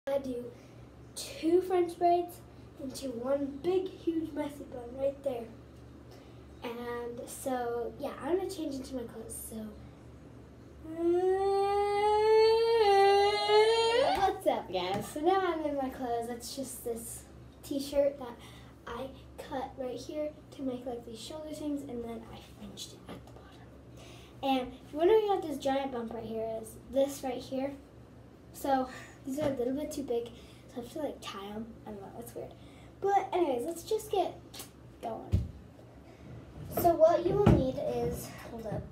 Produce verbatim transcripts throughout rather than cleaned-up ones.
I do two French braids into one big, huge, messy bun right there. And so, yeah, I'm gonna change into my clothes. So, what's up, guys? So now I'm in my clothes. It's just this t-shirt that I cut right here to make like these shoulder things, and then I finished it at the bottom. And if you're wondering what this giant bump right here is, this right here. So these are a little bit too big, so I have to like tie them. I don't know, it's weird. But anyways, let's just get going. So what you will need is, hold up.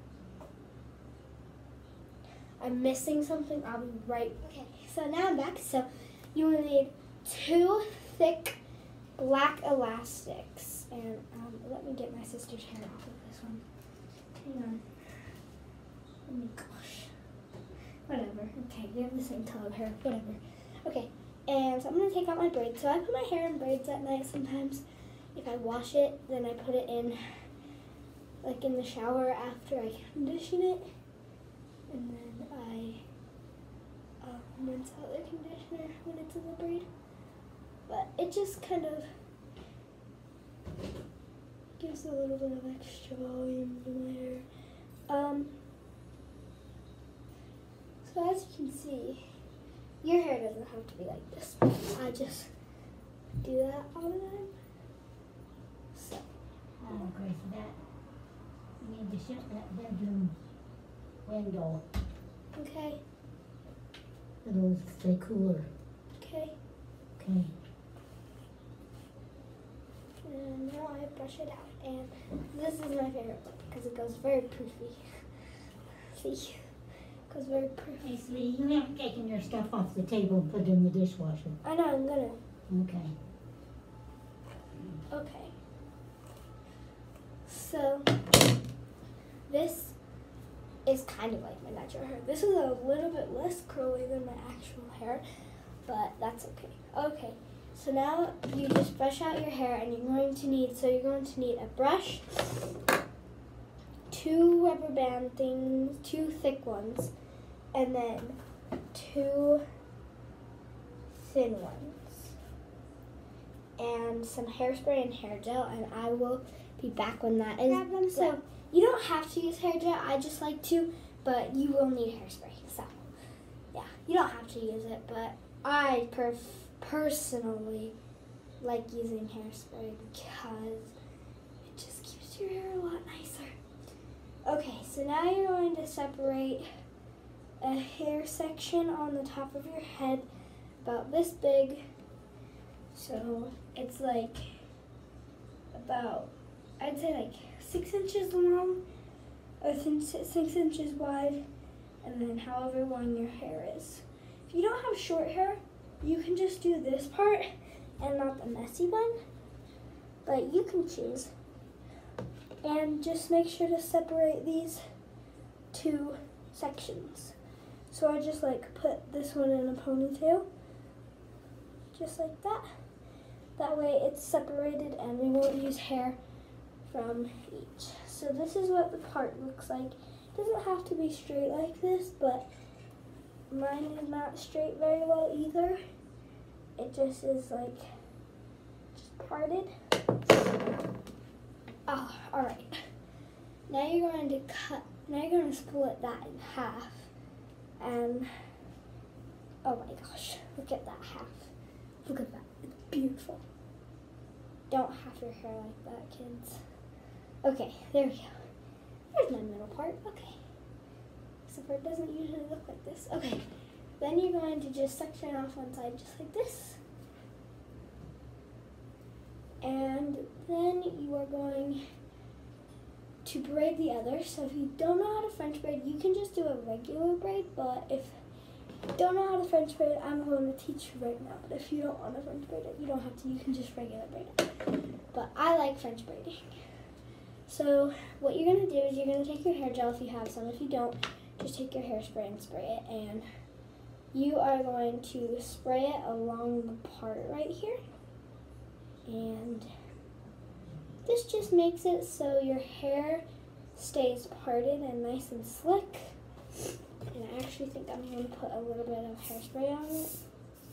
I'm missing something, I'll be right. Okay, so now I'm back. So you will need two thick black elastics. And um, let me get my sister's hair off of this one. Hang on. Oh my gosh. Whatever. Okay, we have the same color hair. Whatever. Okay, and so I'm going to take out my braids. So I put my hair in braids at night sometimes. If I wash it, then I put it in, like in the shower after I condition it. And then I uh, rinse out the conditioner when it's in the braid. But it just kind of gives a little bit of extra volume to my hair. Um, so as you can see, your hair doesn't have to be like this. I just do that all the time. So. Oh, okay, so that, you need to shut that bedroom window. Okay. It'll stay cooler. Okay. Okay. And now I brush it out. And this is my favorite one because it goes very poofy. See? It goes very poofy. Hey, sweetie, you haven't taken your stuff off the table and put it in the dishwasher. I know, I'm gonna. Okay. Okay. So, this is kind of like my natural hair. This is a little bit less curly than my actual hair, but that's okay. Okay, so now you just brush out your hair, and you're going to need, so you're going to need a brush, two rubber band things, two thick ones, and then two thin ones, and some hairspray and hair gel, and I will be back when that is. Grab them. So you don't have to use hair gel. I just like to, but you will need hairspray. So yeah, you don't have to use it, but I perf personally like using hairspray because it just keeps your hair a lot nicer. Okay, so now you're going to separate a hair section on the top of your head about this big. So it's like about, I'd say like six inches long, or six inches wide, and then however long your hair is. If you don't have short hair, you can just do this part and not the messy one, but you can choose. And just make sure to separate these two sections. So I just like put this one in a ponytail, just like that. That way it's separated and we won't use hair from each. So this is what the part looks like. It doesn't have to be straight like this, but mine is not straight very well either. It just is like, just parted. Oh, all right. Now you're going to cut, now you're going to split that in half. And, oh my gosh, look at that half. Look at that, it's beautiful. Don't have your hair like that, kids. Okay, there we go. There's my middle part, okay. Except for it doesn't usually look like this. Okay, then you're going to just section off one side just like this. And then you are going to braid the other. So if you don't know how to French braid, you can just do a regular braid, but if you don't know how to French braid, I'm going to teach you right now. But if you don't want to French braid it, you don't have to, you can just regular braid it. But I like French braiding. So what you're going to do is you're going to take your hair gel if you have some. If you don't, just take your hairspray and spray it. And you are going to spray it along the part right here. And this just makes it so your hair stays parted and nice and slick. And I actually think I'm going to put a little bit of hairspray on it.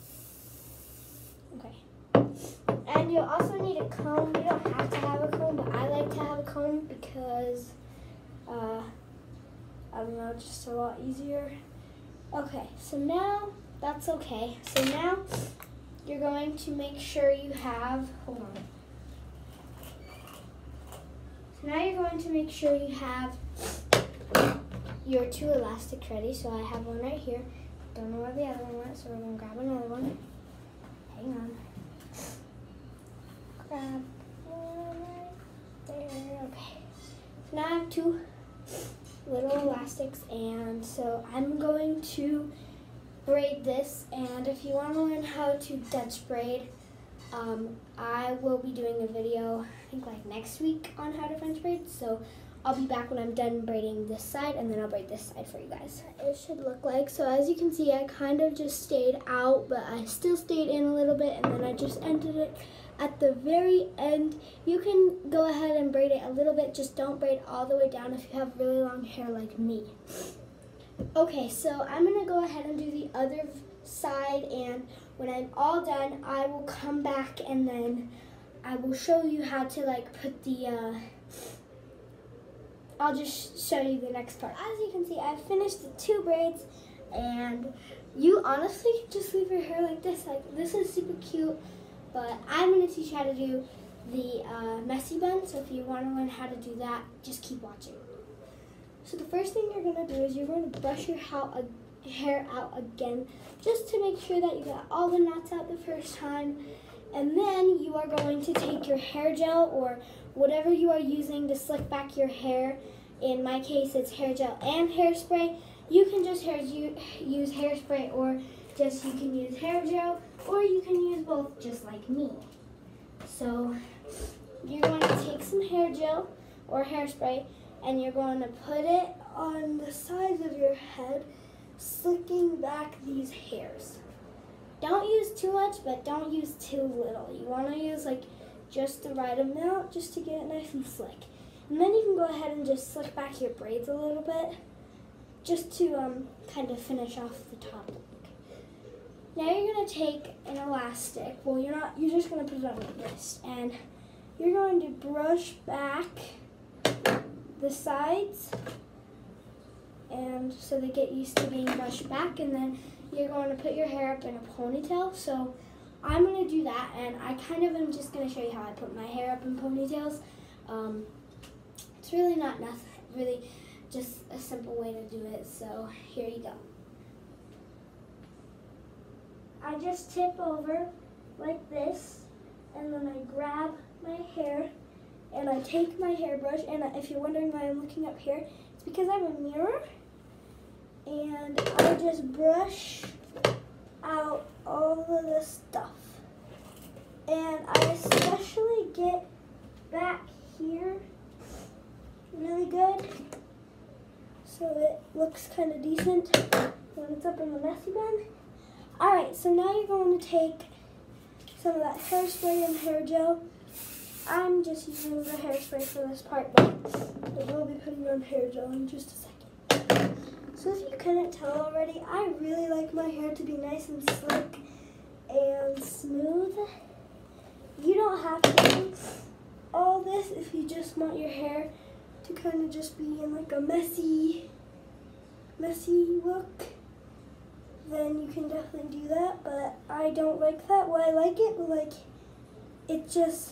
you'll also need a comb. You don't have to have a comb, but I like to have a comb because, uh, I don't know, just a lot easier. Okay, so now that's okay. So now you're going to make sure you have, hold on. So now you're going to make sure you have your two elastics ready. So I have one right here. Don't know where the other one went, so we're going to grab another one. Hang on. Grab one right there. Okay. So now I have two little elastics, and so I'm going to braid this. And if you want to learn how to Dutch braid, um, I will be doing a video, I think like next week, on how to French braid. So I'll be back when I'm done braiding this side, and then I'll braid this side for you guys. It should look like, so as you can see, I kind of just stayed out, but I still stayed in a little bit, and then I just ended it at the very end. You can go ahead and braid it a little bit, just don't braid all the way down if you have really long hair like me. Okay, so I'm gonna go ahead and do the other side, and when I'm all done, I will come back and then I will show you how to like put the, uh, I'll just show you the next part. As you can see, I've finished the two braids, and you honestly can just leave your hair like this. Like, this is super cute, but I'm going to teach you how to do the uh, messy bun, so if you want to learn how to do that, just keep watching. So the first thing you're going to do is you're going to brush your hair out again, just to make sure that you got all the knots out the first time. And then you are going to take your hair gel or whatever you are using to slick back your hair. In my case, it's hair gel and hairspray. You can just hair, use hairspray, or just you can use hair gel, or you can use both just like me. So you're going to take some hair gel or hairspray, and you're going to put it on the sides of your head, slicking back these hairs. Don't use too much, but don't use too little. You want to use like just the right amount, just to get it nice and slick. And then you can go ahead and just slick back your braids a little bit, just to um, kind of finish off the top look. Now you're going to take an elastic. Well, you're not, you're just going to put it on your wrist, and you're going to brush back the sides, and so they get used to being brushed back, and then you're going to put your hair up in a ponytail. So I'm going to do that, and I kind of am just going to show you how I put my hair up in ponytails. Um, it's really not nothing, really just a simple way to do it, so here you go. I just tip over like this, and then I grab my hair, and I take my hairbrush, and if you're wondering why I'm looking up here, it's because I have a mirror, and I just brush out all of the stuff. And I especially get back here really good, so it looks kind of decent when it's up in the messy bun. Alright, so now you're going to take some of that hairspray and hair gel. I'm just using the hairspray for this part, but I will be putting on hair gel in just a second. So if you couldn't tell already, I really like my hair to be nice and slick and smooth. You don't have to do all this if you just want your hair to kind of just be in like a messy, messy look. Then you can definitely do that, but I don't like that. Well, I like it, but like, it's just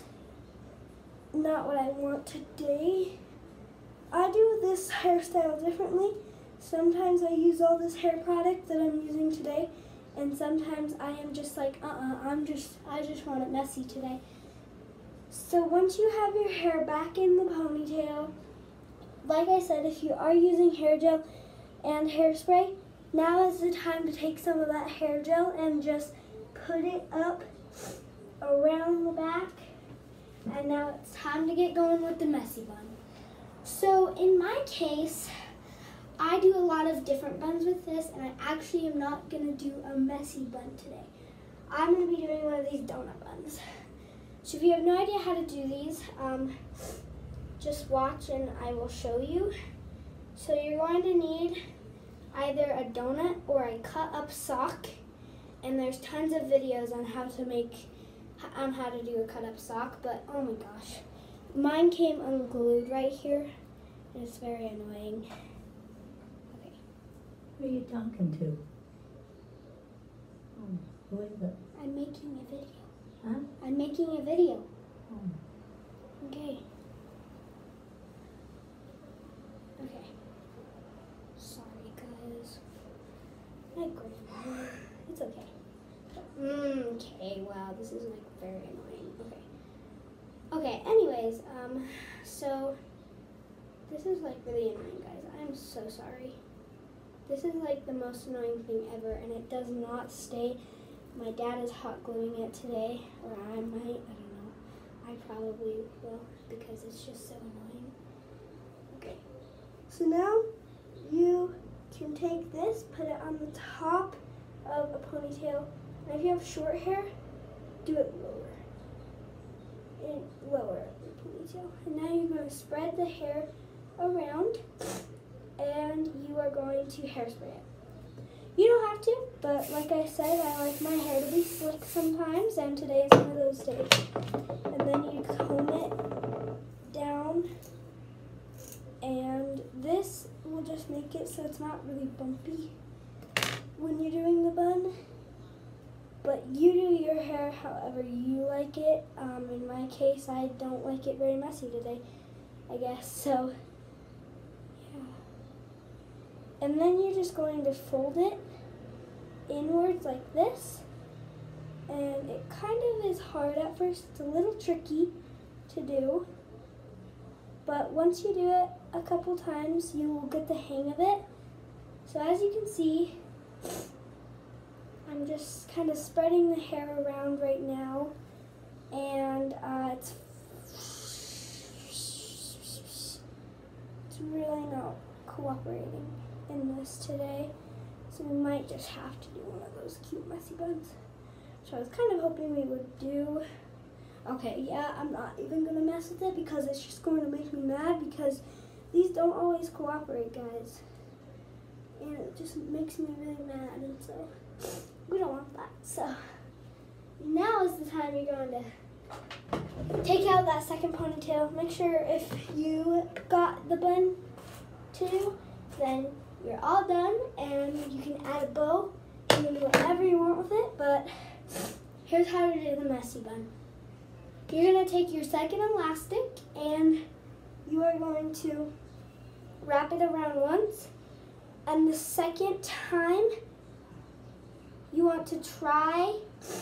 not what I want today. I do this hairstyle differently. Sometimes I use all this hair product that I'm using today, and sometimes I am just like, uh-uh, I'm just, I just want it messy today. So once you have your hair back in the ponytail, like I said, if you are using hair gel and hairspray, now is the time to take some of that hair gel and just put it up around the back. And now it's time to get going with the messy bun. So in my case, I do a lot of different buns with this, and I actually am not going to do a messy bun today. I'm going to be doing one of these donut buns. So if you have no idea how to do these, um, just watch and I will show you. So you're going to need either a donut or a cut up sock, and there's tons of videos on how to make on how to do a cut up sock, but oh my gosh. Mine came unglued right here, and it's very annoying. Okay. Who are you talking to? Oh, who is it? I'm making a video. Huh? I'm making a video. Oh. Okay. Okay. Sorry, guys. My grandma. It's okay. Mm, okay, wow, this is like very annoying. Okay. Okay, anyways, um, so this is like really annoying, guys. I'm so sorry. This is like the most annoying thing ever, and it does not stay. My dad is hot gluing it today, or I might, I don't know. I probably will, because it's just so annoying. Okay, so now you can take this, put it on the top of a ponytail, and if you have short hair, do it lower. And lower the ponytail. And now you're going to spread the hair around, and you are going to hairspray it. You don't have to, but like I said, I like my hair to be slick sometimes, and today is one of those days. And then you comb it down, and this will just make it so it's not really bumpy when you're doing the bun. But you do your hair however you like it. Um, in my case, I don't like it very messy today, I guess. So, yeah. And then you're just going to fold it inwards like this. And it kind of is hard at first. It's a little tricky to do. But once you do it a couple times, you will get the hang of it. So as you can see, I'm just kind of spreading the hair around right now, and uh, it's it's really not cooperating in this today, so we might just have to do one of those cute messy buns. So I was kind of hoping we would do. Okay, yeah, I'm not even gonna mess with it because it's just going to make me mad because these don't always cooperate, guys, and it just makes me really mad, and so we don't want that. So now is the time you're going to take out that second ponytail. Make sure if you got the bun to do, then you're all done, and you can add a bow. You can do whatever you want with it, but here's how to do the messy bun. You're going to take your second elastic, and you are going to wrap it around once, and the second time you want to try,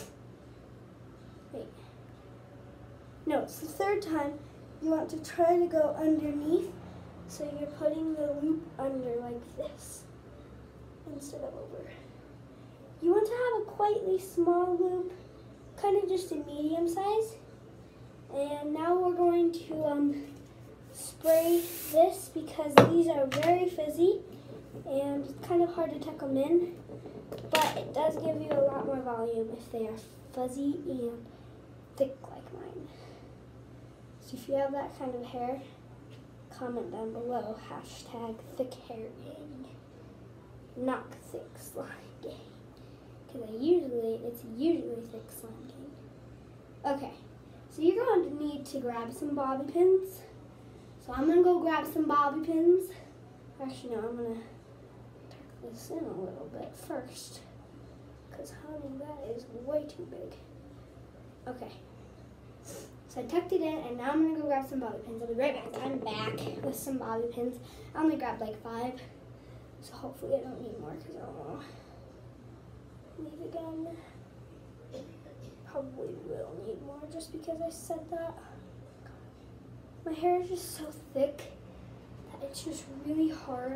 wait, no, it's the third time, you want to try to go underneath, so you're putting the loop under like this instead of over. You want to have a quietly small loop, kind of just a medium size. And now we're going to um, spray this because these are very fizzy and it's kind of hard to tuck them in, but it does give you a lot more volume if they are fuzzy and thick like mine. So if you have that kind of hair, comment down below, hashtag thick hair gang, not thick slime gang, because I usually, it's usually thick slime gang. Okay. So you're going to need to grab some bobby pins. So I'm going to go grab some bobby pins. Actually, no, I'm going to tuck this in a little bit first. Because, honey, that is way too big. Okay. So I tucked it in, and now I'm going to go grab some bobby pins. I'll be right back. I'm back with some bobby pins. I only grabbed like five. So hopefully I don't need more because I don't want to leave again. Probably will need more just because I said that. My hair is just so thick that it's just really hard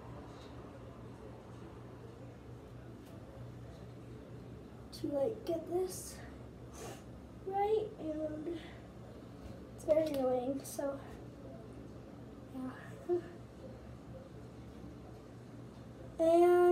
to like get this right, and it's very annoying, so yeah. And